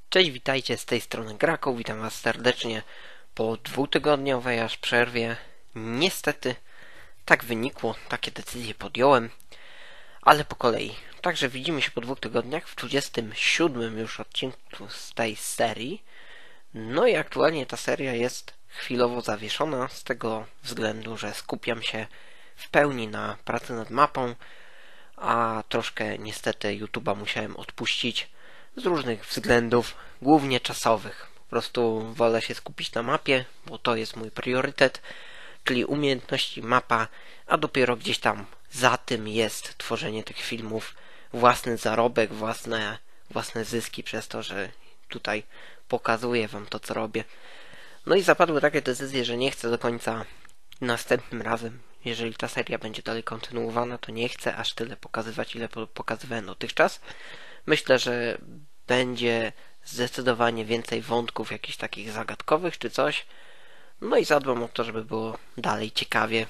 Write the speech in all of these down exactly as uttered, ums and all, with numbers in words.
Cześć, witajcie, z tej strony Grakow, witam was serdecznie po dwutygodniowej aż przerwie. Niestety tak wynikło, takie decyzje podjąłem, ale po kolei. Także widzimy się po dwóch tygodniach w dwudziestym siódmym już odcinku z tej serii. No i aktualnie ta seria jest chwilowo zawieszona z tego względu, że skupiam się w pełni na pracy nad mapą, a troszkę niestety YouTube'a musiałem odpuścić z różnych względów, głównie czasowych. Po prostu wolę się skupić na mapie, bo to jest mój priorytet, czyli umiejętności mapa, a dopiero gdzieś tam za tym jest tworzenie tych filmów, własny zarobek, własne, własne zyski przez to, że tutaj pokazuję wam to, co robię. No i zapadły takie decyzje, że nie chcę do końca następnym razem, jeżeli ta seria będzie dalej kontynuowana, to nie chcę aż tyle pokazywać, ile pokazywałem dotychczas. Myślę, że będzie zdecydowanie więcej wątków jakichś takich zagadkowych czy coś. No i zadbam o to, żeby było dalej ciekawie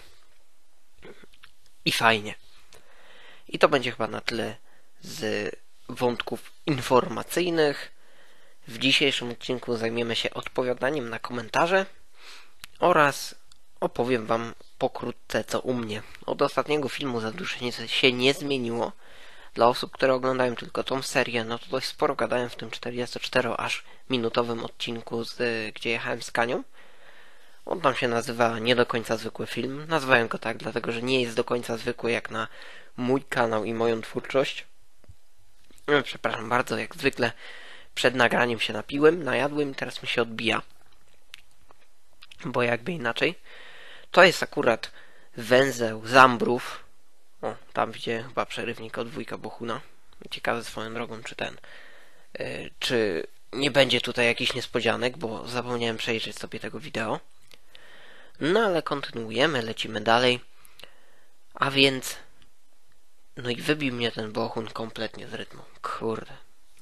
i fajnie. I to będzie chyba na tyle z wątków informacyjnych. W dzisiejszym odcinku zajmiemy się odpowiadaniem na komentarze oraz opowiem wam pokrótce co u mnie. Od ostatniego filmu za dużo się nie zmieniło. Dla osób, które oglądają tylko tą serię, no to dość sporo gadałem w tym czterdziestocztero aż minutowym odcinku, z, gdzie jechałem z Kanią. On tam się nazywa nie do końca zwykły film. Nazwałem go tak, dlatego że nie jest do końca zwykły jak na mój kanał i moją twórczość. Przepraszam bardzo, jak zwykle przed nagraniem się napiłem, najadłem, teraz mi się odbija. Bo jakby inaczej. To jest akurat węzeł Zambrów. O, tam widzę chyba przerywnik od wujka Bohuna. Ciekawe swoją drogą, czy ten... Yy, czy nie będzie tutaj jakichś niespodzianek, bo zapomniałem przejrzeć sobie tego wideo. No ale kontynuujemy, lecimy dalej. A więc... No i wybił mnie ten Bohun kompletnie z rytmu. Kurde.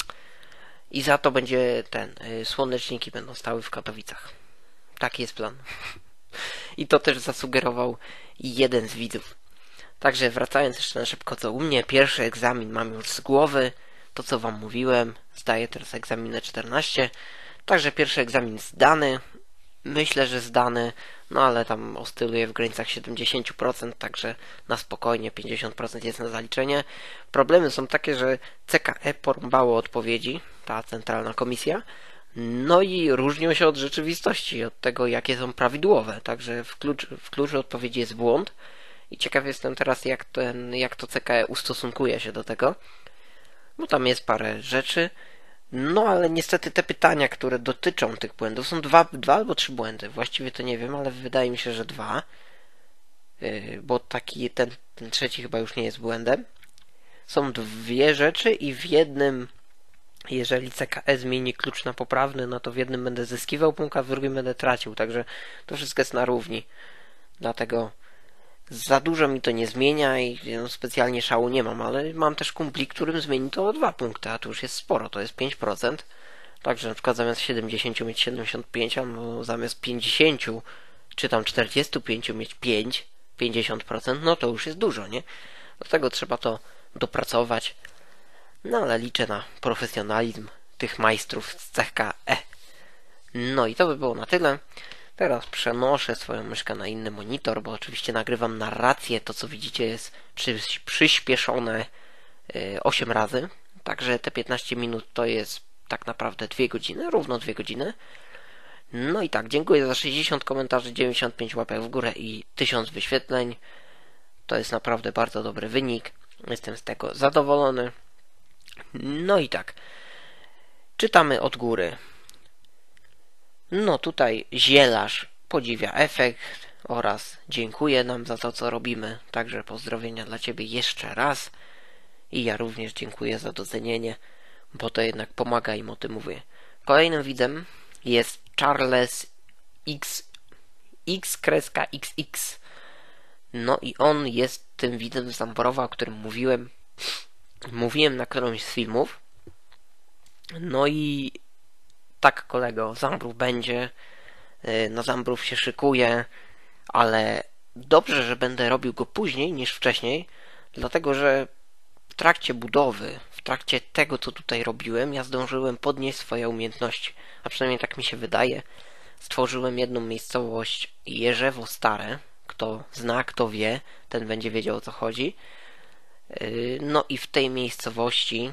I za to będzie ten... Yy, słoneczniki będą stały w Katowicach. Taki jest plan. I to też zasugerował jeden z widzów. Także wracając jeszcze na szybko co u mnie, pierwszy egzamin mam już z głowy, to co wam mówiłem, zdaję teraz egzaminę czternaście, także pierwszy egzamin zdany, myślę, że zdany, no ale tam oscyluje w granicach siedemdziesiąt procent, także na spokojnie pięćdziesiąt procent jest na zaliczenie. Problemy są takie, że C K E porąbało odpowiedzi, ta centralna komisja, no i różnią się od rzeczywistości, od tego jakie są prawidłowe, także w, klucz, w kluczu odpowiedzi jest błąd. I ciekaw jestem teraz, jak, ten, jak to C K E ustosunkuje się do tego. Bo tam jest parę rzeczy. No ale niestety te pytania, które dotyczą tych błędów, są dwa, dwa albo trzy błędy. Właściwie to nie wiem, ale wydaje mi się, że dwa. Yy, bo taki ten, ten trzeci chyba już nie jest błędem. Są dwie rzeczy i w jednym, jeżeli C K E zmieni klucz na poprawny, no to w jednym będę zyskiwał punkt, a w drugim będę tracił. Także to wszystko jest na równi. Dlatego... Za dużo mi to nie zmienia i no, specjalnie szału nie mam, ale mam też kumpli, którym zmieni to o dwa punkty, a to już jest sporo, to jest pięć procent. Także na przykład zamiast siedemdziesiąt mieć siedemdziesiąt pięć, albo zamiast pięćdziesiąt czy tam czterdzieści pięć mieć pięć, pięćdziesiąt procent, no to już jest dużo, nie? Dlatego trzeba to dopracować. No ale liczę na profesjonalizm tych majstrów z C K E. No i to by było na tyle. Teraz przenoszę swoją myszkę na inny monitor, bo oczywiście nagrywam narrację. To co widzicie jest przyspieszone osiem razy. Także te piętnaście minut to jest tak naprawdę dwie godziny, równo dwie godziny. No i tak, dziękuję za sześćdziesiąt komentarzy, dziewięćdziesiąt pięć łapek w górę i tysiąc wyświetleń. To jest naprawdę bardzo dobry wynik. Jestem z tego zadowolony. No i tak, czytamy od góry. No tutaj zielarz podziwia efekt oraz dziękuję nam za to, co robimy. Także pozdrowienia dla Ciebie jeszcze raz. I ja również dziękuję za docenienie, bo to jednak pomaga im o tym mówię. Kolejnym widzem jest Charles X, X-X. No i on jest tym widzem z Zamborowa, o którym mówiłem. Mówiłem na którymś z filmów. No i tak, kolego, Zambrów będzie, na Zambrów się szykuje, ale dobrze, że będę robił go później niż wcześniej, dlatego że trakcie budowy, w trakcie tego, co tutaj robiłem, ja zdążyłem podnieść swoje umiejętności. A przynajmniej tak mi się wydaje. Stworzyłem jedną miejscowość Jerzewo Stare. Kto zna, kto wie, ten będzie wiedział, o co chodzi. No i w tej miejscowości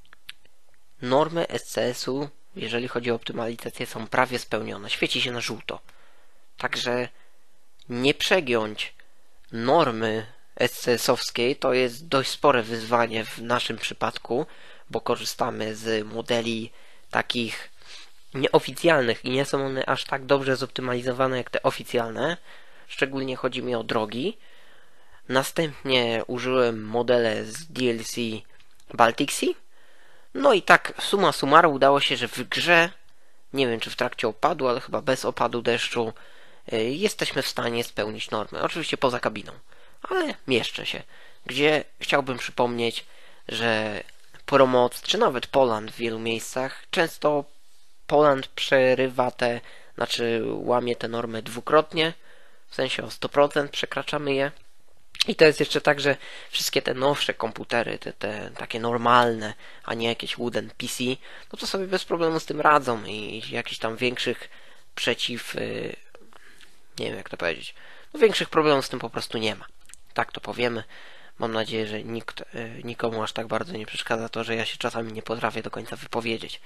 normy S C S-u, jeżeli chodzi o optymalizację, są prawie spełnione. Świeci się na żółto. Także nie przegiąć normy S C S-owskiej to jest dość spore wyzwanie w naszym przypadku, bo korzystamy z modeli takich nieoficjalnych i nie są one aż tak dobrze zoptymalizowane jak te oficjalne. Szczególnie chodzi mi o drogi. Następnie użyłem modele z D L C Baltic Sea. No i tak summa summarum udało się, że w grze, nie wiem czy w trakcie opadu, ale chyba bez opadu deszczu, jesteśmy w stanie spełnić normy. Oczywiście poza kabiną, ale mieszczę się. Gdzie chciałbym przypomnieć, że Promoc, czy nawet Poland w wielu miejscach, często Poland przerywa te, znaczy łamie te normy dwukrotnie, w sensie o sto procent przekraczamy je. I to jest jeszcze tak, że wszystkie te nowsze komputery, te, te takie normalne, a nie jakieś wooden P C, no to sobie bez problemu z tym radzą i jakichś tam większych przeciw... Yy, nie wiem jak to powiedzieć. No większych problemów z tym po prostu nie ma. Tak to powiemy. Mam nadzieję, że nikt, yy, nikomu aż tak bardzo nie przeszkadza to, że ja się czasami nie potrafię do końca wypowiedzieć.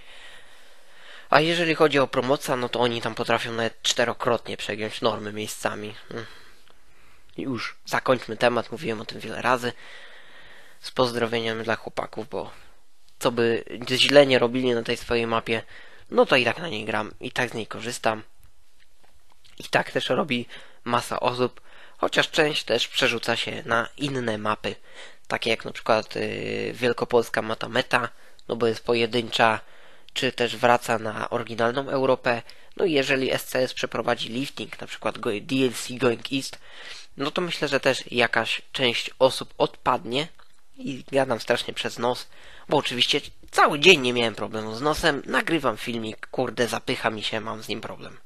A jeżeli chodzi o Promoca, no to oni tam potrafią nawet czterokrotnie przegiąć normy miejscami. Hmm. Już zakończmy temat, mówiłem o tym wiele razy. Z pozdrowieniem dla chłopaków, bo co by źle nie robili na tej swojej mapie, no to i tak na niej gram, i tak z niej korzystam. I tak też robi masa osób, chociaż część też przerzuca się na inne mapy, takie jak na przykład yy, Wielkopolska Mata Meta, no bo jest pojedyncza, czy też wraca na oryginalną Europę. No i jeżeli S C S przeprowadzi lifting, na przykład D L C Going East, no to myślę, że też jakaś część osób odpadnie i gadam strasznie przez nos, bo oczywiście cały dzień nie miałem problemu z nosem, nagrywam filmik, kurde, zapycha mi się, mam z nim problem.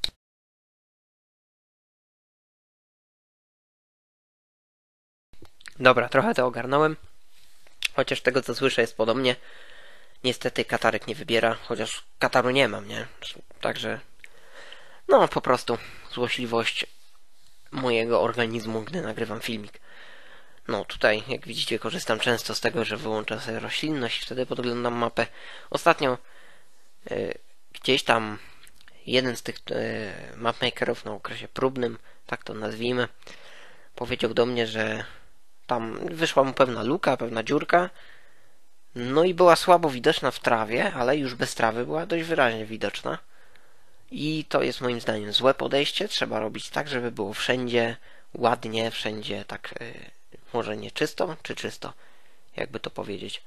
Dobra, trochę to ogarnąłem, chociaż tego co słyszę jest podobnie. Niestety katarek nie wybiera, chociaż kataru nie mam, nie? Także, no po prostu złośliwość mojego organizmu, gdy nagrywam filmik. No tutaj, jak widzicie, korzystam często z tego, że wyłączam sobie roślinność i wtedy podglądam mapę. Ostatnio yy, gdzieś tam jeden z tych yy, mapmakerów na okresie próbnym, tak to nazwijmy, powiedział do mnie, że tam wyszła mu pewna luka, pewna dziurka, no i była słabo widoczna w trawie, ale już bez trawy była dość wyraźnie widoczna. I to jest moim zdaniem złe podejście. Trzeba robić tak, żeby było wszędzie ładnie, wszędzie tak, yy, może nie czysto, czy czysto, jakby to powiedzieć.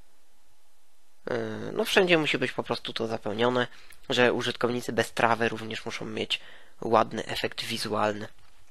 Yy, no wszędzie musi być po prostu to zapełnione, że użytkownicy bez trawy również muszą mieć ładny efekt wizualny.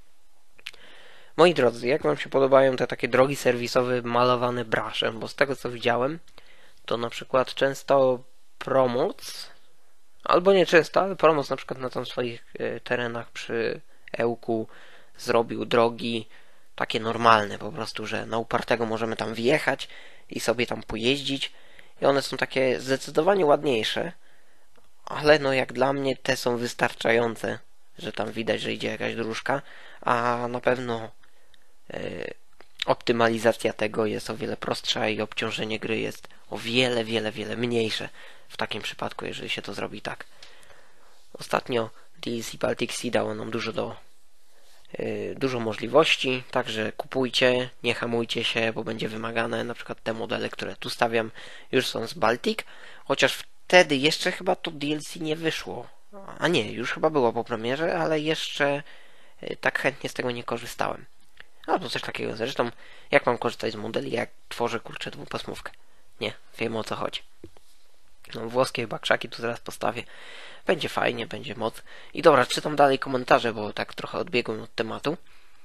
Moi drodzy, jak wam się podobają te takie drogi serwisowe malowane braszem? Bo z tego co widziałem, to na przykład często Promoc, albo nie często, ale Promoc na przykład na tam swoich terenach przy Ełku zrobił drogi takie normalne, po prostu, że na upartego możemy tam wjechać i sobie tam pojeździć i one są takie zdecydowanie ładniejsze, ale no jak dla mnie te są wystarczające, że tam widać, że idzie jakaś dróżka, a na pewno yy, optymalizacja tego jest o wiele prostsza i obciążenie gry jest o wiele, wiele, wiele mniejsze w takim przypadku, jeżeli się to zrobi tak. Ostatnio D L C Baltic Sea dało nam dużo do yy, dużo możliwości, także kupujcie, nie hamujcie się, bo będzie wymagane. Na przykład te modele, które tu stawiam, już są z Baltic, chociaż wtedy jeszcze chyba to D L C nie wyszło. A nie, już chyba było po premierze, ale jeszcze yy, tak chętnie z tego nie korzystałem. Albo coś takiego. Zresztą, jak mam korzystać z modeli, jak tworzę kurczę dwupasmówkę? Nie, wiem o co chodzi. No, włoskie bakrzaki tu zaraz postawię. Będzie fajnie, będzie moc. I dobra, czytam dalej komentarze, bo tak trochę odbiegłem od tematu.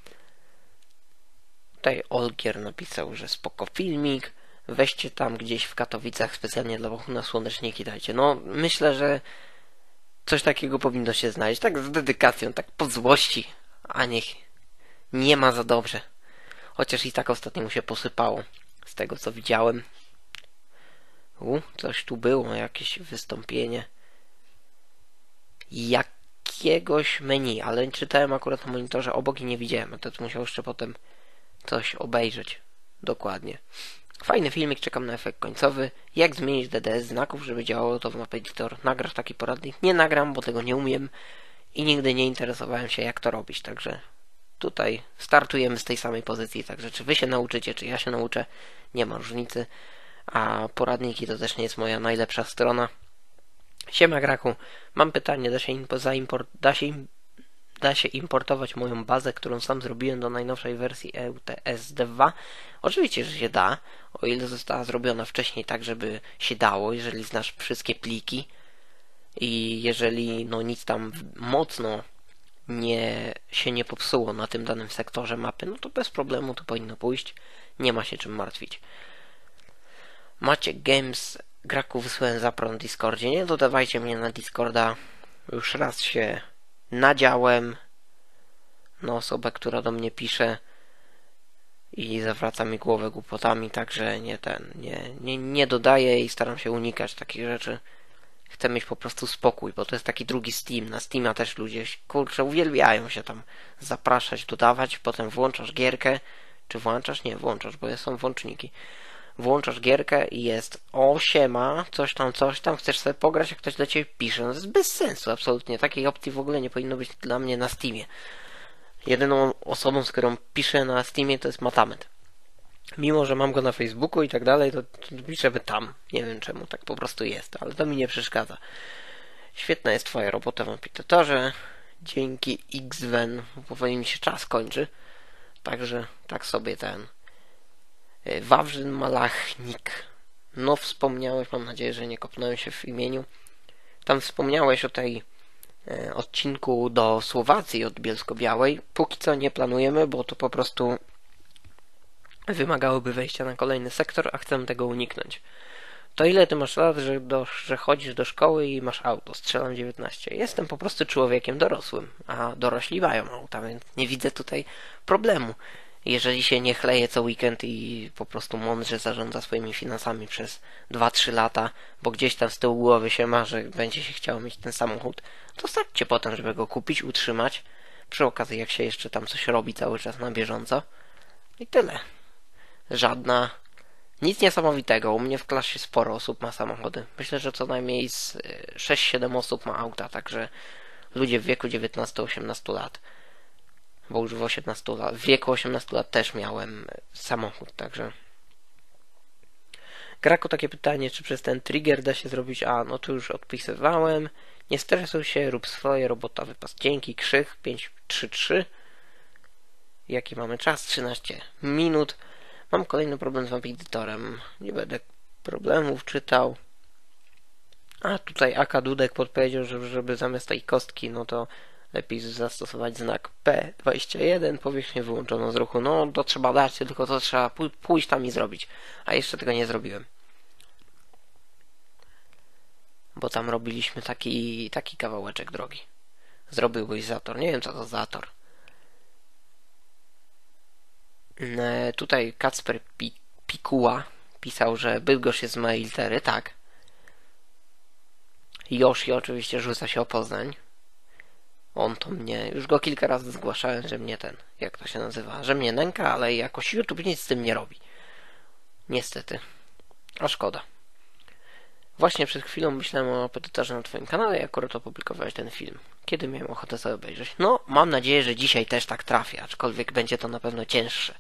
Tutaj Olgier napisał, że spoko filmik. Weźcie tam gdzieś w Katowicach specjalnie dla Bohuna słoneczniki dajcie. No, myślę, że coś takiego powinno się znaleźć. Tak z dedykacją, tak po złości. A niech nie ma za dobrze. Chociaż i tak ostatnio mu się posypało. Z tego co widziałem. U, coś tu było, jakieś wystąpienie jakiegoś menu, ale czytałem akurat na monitorze obok i nie widziałem, to musiał jeszcze potem coś obejrzeć dokładnie. Fajny filmik, czekam na efekt końcowy. Jak zmienić D D S znaków, żeby działało to w Map Editor. Nagrasz taki poradnik? Nie nagram, bo tego nie umiem i nigdy nie interesowałem się, jak to robić, także tutaj startujemy z tej samej pozycji, także czy wy się nauczycie, czy ja się nauczę, nie ma różnicy, a poradniki to też nie jest moja najlepsza strona. Siema Graku, mam pytanie, da się, impo, zaimport, da się, da się importować moją bazę, którą sam zrobiłem do najnowszej wersji E U T S dwa? Oczywiście, że się da, o ile została zrobiona wcześniej tak, żeby się dało, jeżeli znasz wszystkie pliki i jeżeli no nic tam mocno nie, się nie popsuło na tym danym sektorze mapy, no to bez problemu to powinno pójść, nie ma się czym martwić. Maciek Games, Graku, wysłałem zapro na Discordzie, nie dodawajcie mnie na Discorda, już raz się nadziałem na osobę, która do mnie pisze i zawraca mi głowę głupotami, także nie ten, nie, nie, nie dodaję i staram się unikać takich rzeczy. Chcę mieć po prostu spokój, bo to jest taki drugi Steam. Na Steama też ludzie, kurczę, uwielbiają się tam zapraszać, dodawać, potem włączasz gierkę, czy włączasz? Nie, włączasz, bo są włączniki. Włączasz gierkę i jest o siema, coś tam, coś tam, chcesz sobie pograć, jak ktoś do ciebie pisze. No to jest bez sensu, absolutnie. Takiej opcji w ogóle nie powinno być dla mnie na Steamie. Jedyną osobą, z którą piszę na Steamie, to jest Matamet. Mimo, że mam go na Facebooku i tak dalej, to, to piszę by tam. Nie wiem czemu, tak po prostu jest, ale to mi nie przeszkadza. Świetna jest twoja robota w Ampitatorze. Dzięki Xven, powoli mi się czas kończy. Także tak sobie ten Wawrzyn Malachnik. No wspomniałeś, mam nadzieję, że nie kopnąłem się w imieniu. Tam wspomniałeś o tej e, odcinku do Słowacji od Bielsko-Białej. Póki co nie planujemy, bo to po prostu wymagałoby wejścia na kolejny sektor, a chcę tego uniknąć. To ile ty masz lat, że, do, że chodzisz do szkoły i masz auto? Strzelam dziewiętnaście. Jestem po prostu człowiekiem dorosłym, a dorośli mają auta, więc nie widzę tutaj problemu. Jeżeli się nie chleje co weekend i po prostu mądrze zarządza swoimi finansami przez dwa trzy lata, bo gdzieś tam z tyłu głowy się ma, że będzie się chciało mieć ten samochód, to starcie potem, żeby go kupić, utrzymać. Przy okazji, jak się jeszcze tam coś robi cały czas na bieżąco. I tyle. Żadna... Nic niesamowitego. U mnie w klasie sporo osób ma samochody. Myślę, że co najmniej z sześć siedem osób ma auta, także ludzie w wieku dziewiętnaście osiemnaście lat. Bo już w osiemnastu lat, w wieku osiemnastu lat też miałem samochód, także... Graku, takie pytanie, czy przez ten trigger da się zrobić... A, no to już odpisywałem. Nie stresuj się, rób swoje, robota wypas. Dzięki, Krzych, pięć trzy trzy. Jaki mamy czas? trzynaście minut. Mam kolejny problem z editorem. Nie będę problemów czytał. A tutaj Aka Dudek podpowiedział, że żeby zamiast tej kostki, no to lepiej zastosować znak P dwadzieścia jeden, powierzchnię wyłączono z ruchu. No to trzeba dać, tylko to trzeba pójść tam i zrobić. A jeszcze tego nie zrobiłem. Bo tam robiliśmy taki, taki kawałeczek drogi. Zrobiłbyś zator. Nie wiem co to zator. Tutaj Kacper Pikuła pisał, że Bydgoszcz jest z mojej litery. Tak. Yoshi oczywiście rzuca się o Poznań. On to mnie... Już go kilka razy zgłaszałem, że mnie ten... Jak to się nazywa? Że mnie nęka, ale jakoś YouTube nic z tym nie robi. Niestety. A szkoda. Właśnie przed chwilą myślałem o apetytarze na twoim kanale i akurat opublikowałeś ten film. Kiedy miałem ochotę sobie obejrzeć? No, mam nadzieję, że dzisiaj też tak trafię, aczkolwiek będzie to na pewno cięższe.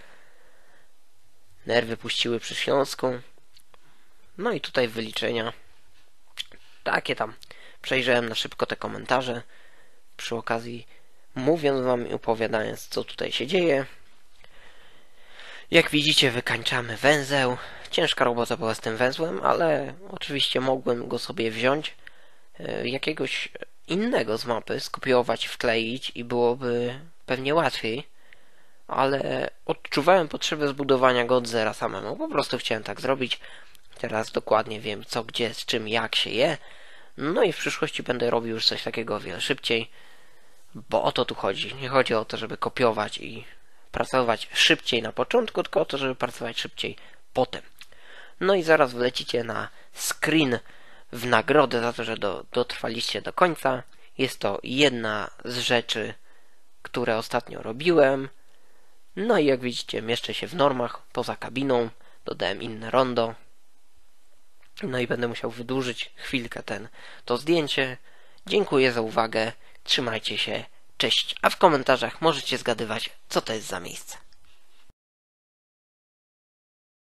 Nerwy puściły przy Śląsku. No i tutaj wyliczenia. Takie tam. Przejrzałem na szybko te komentarze. Przy okazji mówiąc wam i opowiadając, co tutaj się dzieje. Jak widzicie, wykańczamy węzeł. Ciężka robota była z tym węzłem, ale oczywiście mogłem go sobie wziąć, jakiegoś innego z mapy, skopiować, wkleić i byłoby pewnie łatwiej. Ale odczuwałem potrzebę zbudowania go od zera samemu. Po prostu chciałem tak zrobić. Teraz dokładnie wiem co, gdzie, z czym, jak się je. No i w przyszłości będę robił już coś takiego o wiele szybciej. Bo o to tu chodzi. Nie chodzi o to, żeby kopiować i pracować szybciej na początku, tylko o to, żeby pracować szybciej potem. No i zaraz wlecicie na screen w nagrodę za to, że do, dotrwaliście do końca. Jest to jedna z rzeczy, które ostatnio robiłem. No i jak widzicie, mieszczę się w normach, poza kabiną. Dodałem inne rondo. No i będę musiał wydłużyć chwilkę ten, to zdjęcie. Dziękuję za uwagę. Trzymajcie się. Cześć. A w komentarzach możecie zgadywać, co to jest za miejsce.